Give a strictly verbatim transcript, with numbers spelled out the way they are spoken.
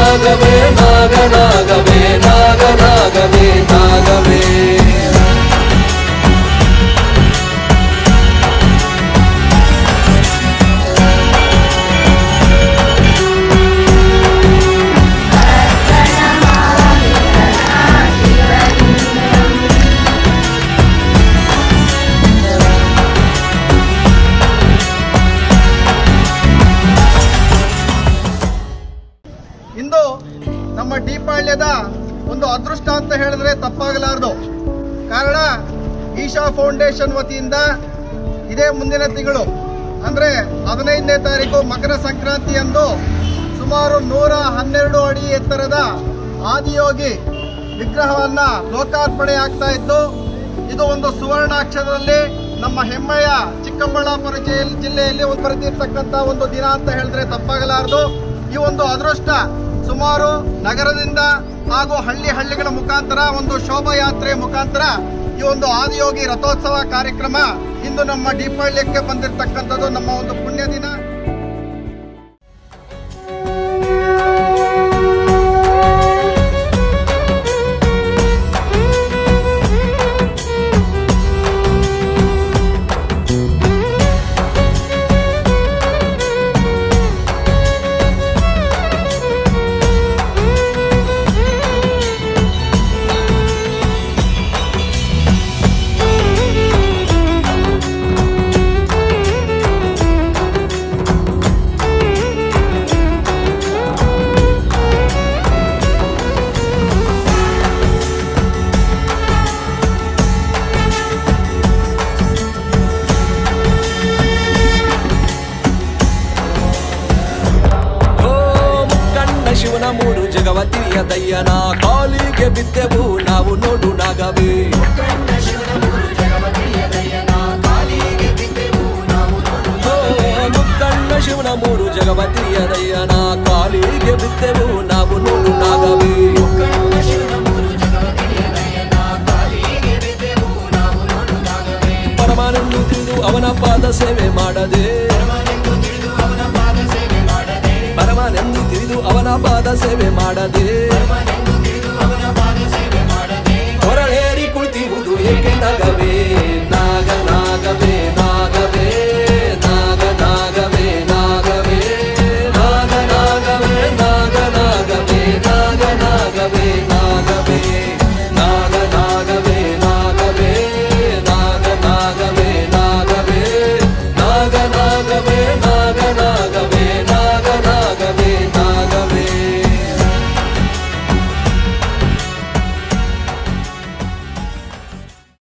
ನಾಗವೇ ನಾಗ ನಾಗವೇ ನಾಗ ನಾಗವೇ ನಾಗವೇ ಇಂದು ನಮ್ಮ ದೀಪಾಳ್ಯದ ಒಂದು ಅದೃಷ್ಟ ಅಂತ ಹೇಳಿದ್ರೆ ತಪ್ಪಾಗಲಾರದು. ಕಾರಣ ಈಶಾ ಫೌಂಡೇಶನ್ ವತಿಯಿಂದ ಇದೇ ಮುಂದಿನ ತಿಂಗಳು ಅಂದ್ರೆ ಹದಿನೈದನೇ ತಾರೀಕು ಮಕರ ಸಂಕ್ರಾಂತಿಯಂದು ಸುಮಾರು ನೂರ ಹನ್ನೆರಡು ಅಡಿ ಎತ್ತರದ ಆದಿಯೋಗಿ ವಿಗ್ರಹವನ್ನ ಲೋಕಾರ್ಪಣೆ ಆಗ್ತಾ ಇದ್ದು, ಇದು ಒಂದು ಸುವರ್ಣಾಕ್ಷರದಲ್ಲಿ ನಮ್ಮ ಹೆಮ್ಮೆಯ ಚಿಕ್ಕಬಳ್ಳಾಪುರ ಜಿಲ್ಲೆಯಲ್ಲಿ ಒಂದು ಬರೆದಿರ್ತಕ್ಕಂಥ ಒಂದು ದಿನ ಅಂತ ಹೇಳಿದ್ರೆ ತಪ್ಪಾಗಲಾರದು. ಈ ಒಂದು ಅದೃಷ್ಟ ಸುಮಾರು ನಗರದಿಂದ ಹಾಗೂ ಹಳ್ಳಿ ಹಳ್ಳಿಗಳ ಮುಖಾಂತರ ಒಂದು ಶೋಭಾಯಾತ್ರೆ ಮುಖಾಂತರ ಈ ಒಂದು ಆದಿಯೋಗಿ ರಥೋತ್ಸವ ಕಾರ್ಯಕ್ರಮ ಇಂದು ನಮ್ಮ ದೀಪಾವಳಿಗೆ ಬಂದಿರತಕ್ಕಂಥದ್ದು ನಮ್ಮ ಒಂದು ಪುಣ್ಯ ದಿನ. ಶಿವನ ಮೂರು ಜಗವತಿಯ ದಯ್ಯನ ಕಾಲಿಗೆ ಬಿದ್ದೆವು ನಾವು ನೋಡು ನಾಗವೇ. ಮುಕ್ಕಣ್ಣ ಶಿವನ ಮೂರು ಜಗವತಿಯ ದಯ್ಯನ ಕಾಲಿಗೆ ಬಿದ್ದೆವು ನಾವು ನೋಡು ನಾಗವೇ. ಪರಮಾನಂದು ತಿಳಿದು ಅವನ ಪಾದ ಸೇವೆ ಮಾಡದೆ ಪರಮಾನೆಂದು ತಿಳಿದು ಅವನ ಪಾದ ಸೇವೆ ಮಾಡದೆ ಹೊರಳೇರಿ ಕುಳಿತಿರುವುದು ಏಕೆ ನಾಗವೇ ನಾಗ ನಾಗವೇ ನಾಗವೇ ನಾಗ ನಾಗವೇ ನಾಗವೇ ನಾಗ ನಾಗವೇ ನಾಗ ನಾಗವೇ ನಾಗ ನಾಗವೇ ನಾಗವೇ